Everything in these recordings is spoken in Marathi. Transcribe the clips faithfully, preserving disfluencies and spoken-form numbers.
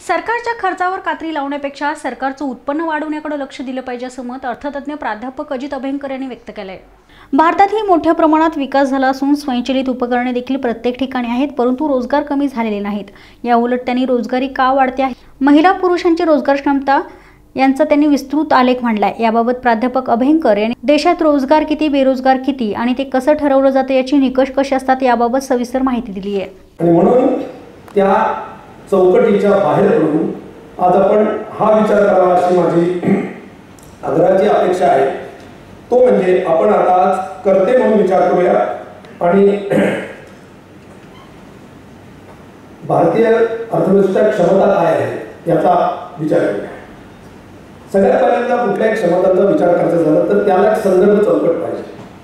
सरकारच्या खर्चावर कात्री लावण्यापेक्षा सरकारचं उत्पन्न वाढवण्याकडे लक्ष दिलं पाहिजे असं मत अर्थतज्ञ प्राध्यापक अजित अभ्यंकर यांनी व्यक्त केलंय। भारतातही मोठ्या प्रमाणात विकास झाला असून स्वयंचलित उपकरणे देखील प्रत्येक ठिकाणी आहेत, परंतु रोजगार कमी झालेले नाहीत। या उलट त्यांनी रोजगारी का वाढते आहे, महिला पुरुषांची रोजगार क्षमता यांचा त्यांनी विस्तृत आलेख मांडलाय। याबाबत प्राध्यापक अभ्यंकर यांनी देशात रोजगार किती, बेरोजगार किती आणि ते कसं ठरवलं जातं याची निकष कसे असतात याबाबत सविस्तर माहिती दिली आहे। आणि म्हणून त्या चौकटीच्या बाहेर पडून आज आपण हा विचार करावा अशी माझी आग्रहाची अपेक्षा आहे। तो म्हणजे आपण आता आज करते म्हणून विचार करूया आणि भारतीय अर्थव्यवस्थेची क्षमता काय आहे याचा विचार करूया। सगळ्यात पहिल्यांदा कुठल्याही क्षमतांचा विचार करायचा झाला तर त्याला एक संदर्भ चौकट पाहिजे।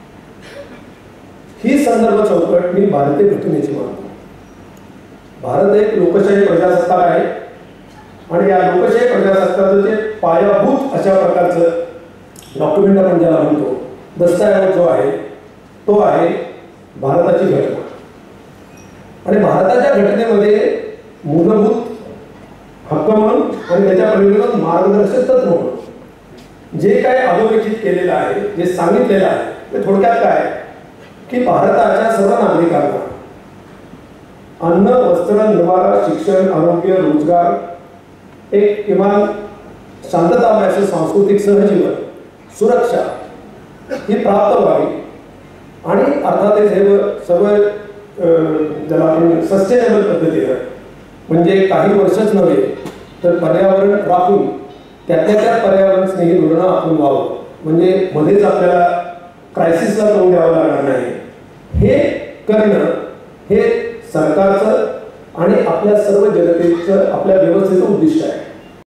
ही संदर्भ चौकट मी भारतीय घटनेची मानतो। भारत एक लोकशाही प्रजासत्ताक आहे आणि या लोकशाही प्रजासत्ताकाचं जे पायाभूत अशा प्रकारचं डॉक्युमेंट आपण ज्याला म्हणतो, दस्तऐवज जो आहे तो आहे भारताची घटना। आणि भारताच्या घटनेमध्ये मूलभूत हक्क म्हणून आणि त्याच्या परिणामात मार्गदर्शक तत्व म्हणून जे काय अधोरेखित केलेलं आहे, जे सांगितलेलं आहे ते थोडक्यात काय की भारताच्या सर्व नागरिकांना अन्न, वस्त्र, निवारा, शिक्षण, आरोग्य, रोजगार, एक किमान शांततामय सांस्कृतिक सहजीवन, सुरक्षा ही प्राप्त व्हावी आणि अर्थातच हे सर्व ज्याला आपण सस्टेनेबल पद्धतीने म्हणजे काही वर्षच नव्हे तर पर्यावरण राखून त्यातल्या त्यात पर्यावरण स्नेही धोरण आपण व्हावं, म्हणजे मध्येच आपल्याला क्रायसिसला तोंड द्यावं लागणार नाही। हे करणं हे सरकारचं आणि आपल्या सर्व जनतेचं, आपल्या व्यवस्थेचं उद्दिष्ट आहे।